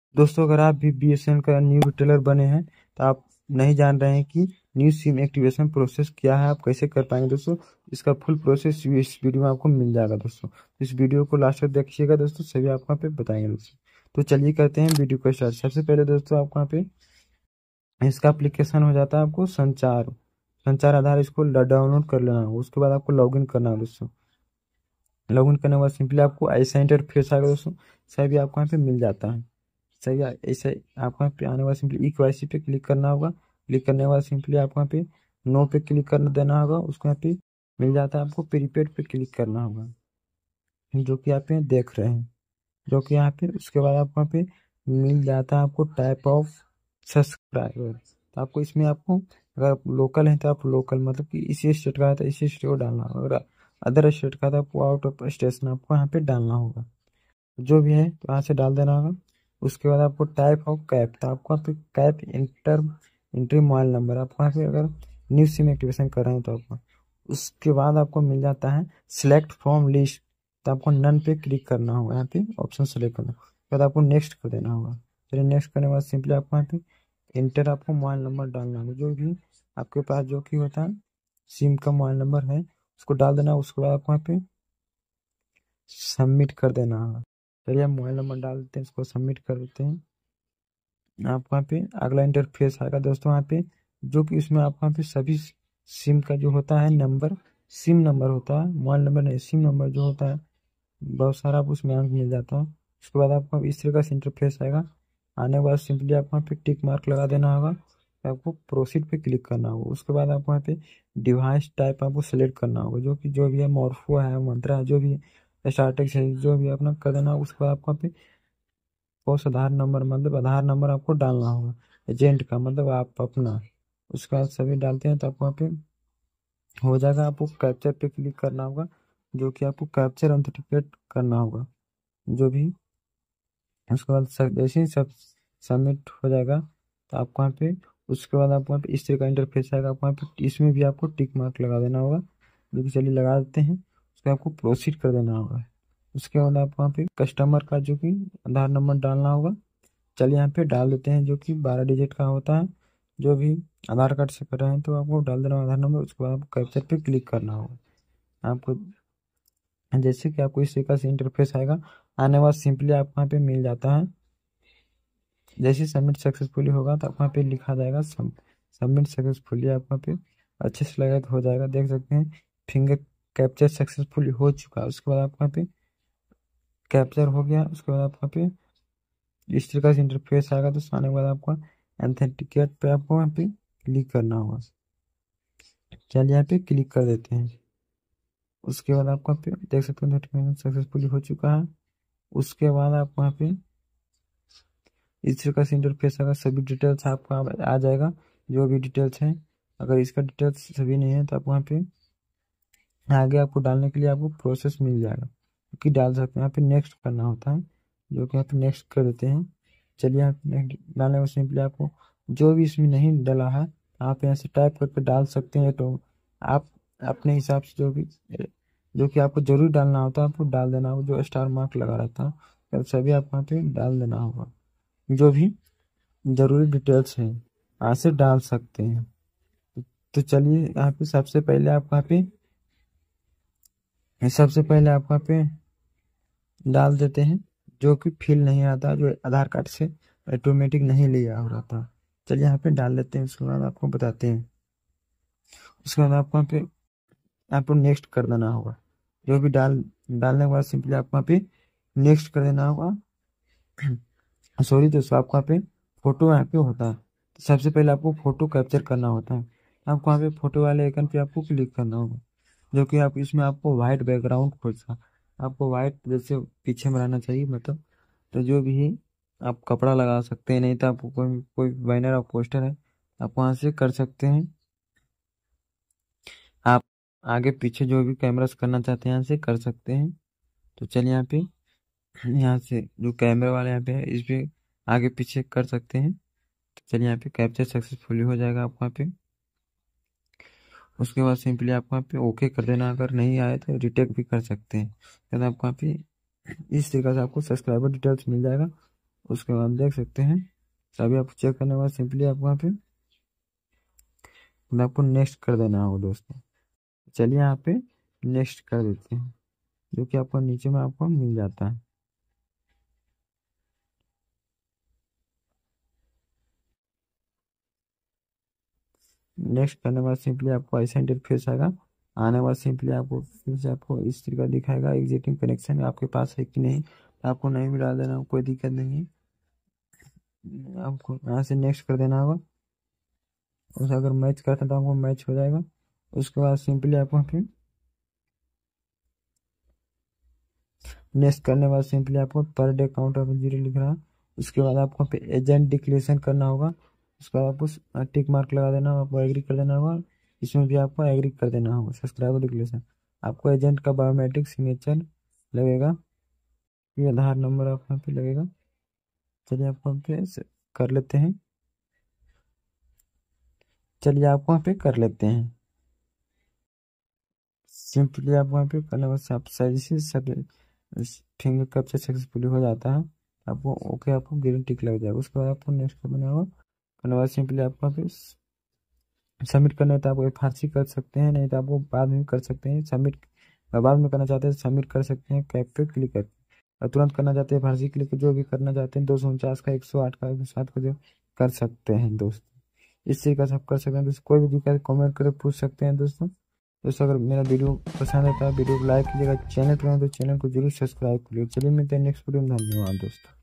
दोस्तों अगर आप भी बीएसएनएल का न्यू रिटेलर बने हैं तो आप नहीं जान रहे हैं कि न्यू सिम एक्टिवेशन प्रोसेस क्या है, आप कैसे कर पाएंगे दोस्तों। इसका फुल प्रोसेस इस वीडियो में आपको मिल जाएगा दोस्तों। इस वीडियो को लास्ट तक देखिएगा दोस्तों, सभी आपको यहाँ पे बताएंगे दोस्तों। तो चलिए करते हैं वीडियो को स्टार्ट। सबसे पहले दोस्तों आपको यहाँ पे इसका एप्लीकेशन हो जाता है आपको संचार संचार आधार, इसको डाउनलोड कर लेना होगा। उसके बाद आपको लॉगिन करना है दोस्तों। लॉगिन करने के बाद सिंपली आपको ऐसा इंटरफेस आएगा दोस्तों, सभी आपको यहाँ पे मिल जाता है। सही है, ऐसे आपको यहाँ पे आने के बाद सिंपली ई केवाईसी पे क्लिक करना होगा। क्लिक करने के बाद सिंपली आपको यहाँ पे नो पे क्लिक कर देना होगा। उसको यहाँ पे मिल जाता है आपको प्रीपेड पे क्लिक करना होगा, जो कि आप यहाँ देख रहे हैं, जो कि यहाँ पे उसके बाद आपको यहाँ पे मिल जाता है आपको टाइप ऑफ सब्सक्राइबर। तो आपको इसमें आपको अगर आप लोकल हैं तो आप लोकल मतलब कि इसी स्टेट का है तो इसी स्टेट को डालना होगा। अगर अदर स्टेट का तो आपको आउट ऑफ स्टेशन आपको यहाँ पे डालना होगा। जो भी है तो यहाँ से डाल देना होगा। उसके बाद आपको टाइप ऑफ कैप, तो आपको यहाँ पे कैप इंट्री मोबाइल नंबर आपको यहाँ पे अगर न्यू सिम एक्टिवेशन कर रहे हैं तो आपको। उसके बाद आपको मिल जाता है सिलेक्ट फ्रॉम लिस्ट, तो आपको नन पे क्लिक करना होगा। यहाँ पे ऑप्शन सेलेक्ट करना, उसके बाद आपको नेक्स्ट कर देना होगा। चलिए नेक्स्ट करने के बाद सिंपली आपको यहाँ पे इंटर आपको मोबाइल नंबर डालना होगा, जो भी आपके पास जो कि होता है सिम का मोबाइल नंबर है उसको डाल देना। उसके बाद आपको यहाँ पे सबमिट कर देना होगा। चलिए हम मोबाइल नंबर डाल देते हैं, इसको सबमिट कर देते हैं। आपको यहाँ पे अगला इंटरफेस आएगा दोस्तों, यहाँ पे जो कि उसमें आपको यहाँ पे सभी सिम का जो होता है नंबर, सिम नंबर होता है, मोबाइल नंबर नहीं, सिम नंबर जो होता है बहुत सारा आप उसमें अंक मिल जाता है। उसके बाद आपको इस तरह का इंटरफेस आएगा। आने के बाद सिंपली आपको यहाँ पे टिक मार्क लगा देना होगा, फिर आपको प्रोसीड पे क्लिक करना होगा। उसके बाद आपको यहाँ पे डिवाइस टाइप आपको सेलेक्ट करना होगा, जो कि जो भी है मोरफो है, मंत्रा है, जो भी है, स्टार्टेक्स है, जो भी है अपना कर देना होगा। उसके बाद आपको यहाँ पे पोस्ट आधार नंबर मतलब आधार नंबर आपको डालना होगा, एजेंट का मतलब आप अपना। उसके बाद सभी डालते हैं तो आपको यहाँ पे हो जाएगा। आपको कैप्चर पे क्लिक करना होगा, जो कि आपको कैप्चर ऑथेंटिकेट करना होगा जो भी। उसके बाद जैसे ही सब सबमिट हो जाएगा तो आपको यहाँ पे उसके बाद आपको यहाँ पे इस तरह का इंटरफेस आएगा। आपको यहाँ पे इसमें भी आपको टिक मार्क लगा देना होगा, जो कि चलिए लगा देते हैं। उसके आपको प्रोसीड कर देना होगा। उसके बाद आपको यहाँ पे कस्टमर का जो कि आधार नंबर डालना होगा। चलिए यहाँ पे डाल देते हैं, जो कि 12 डिजिट का होता है। जो भी आधार कार्ड से कर रहे हैं तो आपको डाल देना आधार नंबर। उसके बाद आपको कैप्चर पे क्लिक करना होगा। आपको जैसे कि आपको इस तरीके से इंटरफेस आएगा। आने के बाद सिंपली आपको यहाँ पे मिल जाता है, जैसे सबमिट सक्सेसफुली होगा तो आपको यहाँ पे लिखा जाएगा सबमिट सक्सेसफुली। आपको यहाँ पे अच्छे से लगा तो हो जाएगा, देख सकते हैं फिंगर कैप्चर सक्सेसफुली हो चुका है। उसके बाद आपको यहाँ पे कैप्चर हो गया। उसके बाद आपको यहाँ पे इस तरह का इंटरफेस आएगा। तो आने के बाद आपको ऑथेंटिकेट पे आपको यहाँ पे क्लिक करना होगा। चलिए यहाँ पे क्लिक कर देते हैं। उसके बाद आपको यहाँ पे देख सकते हैं सक्सेसफुली हो चुका है। उसके बाद आपको यहाँ पे इस तरह का इंटरफेस आएगा, सभी डिटेल्स आपको आ जाएगा, जो भी डिटेल्स हैं। अगर इसका डिटेल्स सभी नहीं है तो आप वहाँ पे आगे आपको डालने के लिए आपको प्रोसेस मिल जाएगा, क्योंकि डाल सकते हैं। यहाँ पे नेक्स्ट करना होता है, जो कि यहाँ पे नेक्स्ट कर देते हैं। चलिए यहाँ पे नेक्स्ट डालने में सिंपली आपको जो भी इसमें नहीं डाला है आप यहाँ से टाइप करके डाल सकते हैं। तो आप अपने हिसाब से जो कि आपको जरूरी डालना होता है आपको डाल देना होगा। जो स्टार मार्क लगा रहता है तो सभी आपको यहाँ पे डाल देना होगा, जो भी जरूरी डिटेल्स हैं यहाँ से डाल सकते हैं। तो चलिए यहाँ पे सबसे पहले आपको यहाँ पे डाल देते हैं, जो कि फिल नहीं आता, जो आधार कार्ड से ऑटोमेटिक नहीं लिया हो रहा था। चलिए यहाँ पे डाल देते हैं, उसके बाद आपको बताते हैं। उसके बाद आपको यहाँ पे आपको नेक्स्ट कर देना होगा। जो भी डालने के बाद सिंपली आपको यहाँ पे नेक्स्ट कर देना होगा। सॉरी दोस्तों, आपको यहाँ पे फोटो यहाँ पे होता है, तो सबसे पहले आपको फोटो कैप्चर करना होता है। आपको यहाँ पे फोटो वाले आइकन पे आपको क्लिक करना होगा, जो कि आप इसमें आपको वाइट बैकग्राउंड खोजना, आपको वाइट जैसे पीछे में रहना चाहिए मतलब। तो जो भी आप कपड़ा लगा सकते हैं, नहीं तो आपको कोई कोई बैनर और पोस्टर है आप वहाँ से कर सकते हैं। आप आगे पीछे जो भी कैमरास करना चाहते हैं यहाँ से कर सकते हैं। तो चलिए यहाँ से जो कैमरे वाले यहाँ पे है इस पे आगे पीछे कर सकते हैं। तो चलिए यहाँ पे कैप्चर सक्सेसफुली हो जाएगा आपको यहाँ पे। उसके बाद सिंपली आपको यहाँ पे ओके कर देना, अगर नहीं आए तो रिटेक भी कर सकते हैं। फिर आपको यहाँ पे इस तरीके से आपको सब्सक्राइबर डिटेल्स मिल जाएगा। उसके बाद देख सकते हैं सभी आपको चेक करने के बाद सिंपली आप वहाँ पे आपको नेक्स्ट कर देना होगा दोस्तों। चलिए यहाँ पे नेक्स्ट कर देते हैं, जो कि आपको नीचे में आपको मिल जाता है। नेक्स्ट करने के बाद सिंपली आपको ऐसा इंटरफेस आएगा। आने के बाद सिंपली आपको फिर से आपको इस तरीका दिखाएगा, एग्जिटिंग कनेक्शन आपके पास है कि नहीं। आपको नहीं मिला देना, कोई दिक्कत नहीं है, आपको यहाँ से नेक्स्ट कर देना होगा। उसे अगर मैच करता है तो आपको मैच हो जाएगा। उसके बाद सिंपली आपको फिर नेक्स्ट करने के बाद सिंपली आपको पर डे काउंट ऑफ 0 लिख रहा है। उसके बाद आपको पे एजेंट डिक्लेरेशन करना होगा। उसके बाद आपको टिक मार्क लगा देना होगा, आपको एग्री कर देना होगा। इसमें भी आपको एग्री कर देना होगा सब्सक्राइबर डिक्लेरेशन। आपको एजेंट का बायोमेट्रिक सिग्नेचर लगेगा, ये आधार नंबर आपको यहाँ पे लगेगा। चलिए आपको यहाँ पे कर लेते हैं। चलिए आप वहाँ पे कर लेते हैं। सिंपली आप वहाँ पे करने के बाद आप सही फिंगर कैप्चर सक्सेसफुली हो जाता है। आपको ओके, आपको ग्रीन टिक लग जाएगा। उसके बाद आपको नेक्स्ट करना होगा। करने के बाद सिंपली आपको वहाँ पे सबमिट करना है तो आप फारसी कर सकते हैं, नहीं तो आपको बाद में कर सकते हैं सबमिट। बाद में करना चाहते हैं सबमिट कर सकते हैं, कैप पे क्लिक करके। और तुरंत करना चाहते हैं फारसी क्लिक, जो भी करना चाहते हैं 249 का 108 का 107 का जो कर सकते हैं दोस्तों। इस तरीके से आप कर सकते हैं दोस्तों। कोई भी दिक्कत कमेंट करके पूछ सकते हैं दोस्तों। दोस्तों अगर मेरा वीडियो पसंद आता है वीडियो को लाइक कीजिएगा, चैनल पर तो चैनल को जरूर सब्सक्राइब करिए। चलिए मिलते हैं नेक्स्ट वीडियो में, धन्यवाद दोस्तों।